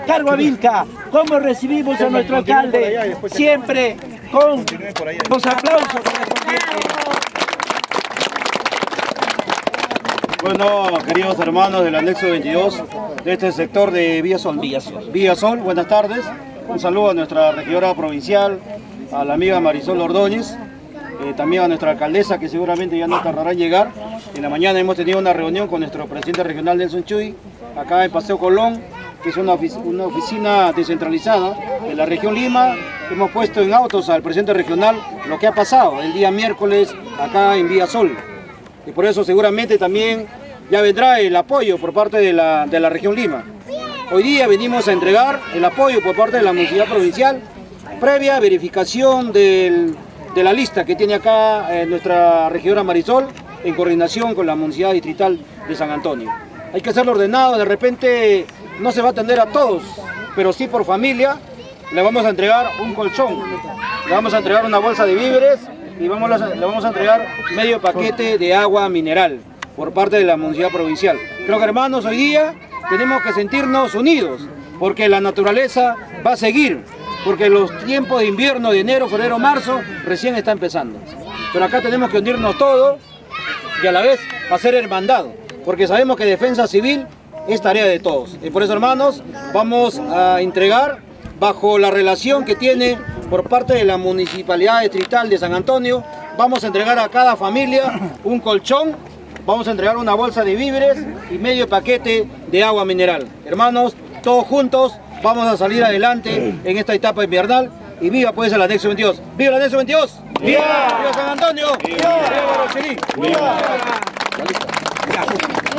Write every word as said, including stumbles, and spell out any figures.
cargo a Vilca. ¿Cómo recibimos a nuestro alcalde? Siempre con los aplausos. Bueno, queridos hermanos del anexo veintidós de este sector de Villa Sol. Villa Sol. Villa Sol, buenas tardes. Un saludo a nuestra regidora provincial, a la amiga Marisol Ordóñez, eh, también a nuestra alcaldesa, que seguramente ya no tardará en llegar. En la mañana hemos tenido una reunión con nuestro presidente regional Nelson Chuy, acá en Paseo Colón, que es una, ofic una oficina descentralizada de la región Lima. Hemos puesto en autos al presidente regional lo que ha pasado el día miércoles acá en Villa Sol. Y por eso seguramente también ya vendrá el apoyo por parte de la, de la región Lima. Hoy día venimos a entregar el apoyo por parte de la municipalidad provincial, previa verificación del, de la lista que tiene acá eh, nuestra regidora Marisol, en coordinación con la municipalidad distrital de San Antonio. Hay que hacerlo ordenado, de repente no se va a atender a todos, pero sí por familia le vamos a entregar un colchón, le vamos a entregar una bolsa de víveres y vamos a, le vamos a entregar medio paquete de agua mineral por parte de la municipalidad provincial. Creo que, hermanos, hoy día tenemos que sentirnos unidos, porque la naturaleza va a seguir, porque los tiempos de invierno de enero, febrero, marzo recién está empezando. Pero acá tenemos que unirnos todos y a la vez hacer hermandad, porque sabemos que defensa civil es tarea de todos. Y por eso, hermanos, vamos a entregar bajo la relación que tiene por parte de la Municipalidad Distrital de San Antonio. Vamos a entregar a cada familia un colchón, vamos a entregar una bolsa de víveres y medio paquete de agua mineral. Hermanos, todos juntos vamos a salir adelante en esta etapa invernal. Y viva pues el anexo veintidós. ¡Viva el anexo veintidós! ¡Viva! ¡Viva San Antonio! ¡Viva! ¡Viva Barochelí! ¡Viva! ¡Viva!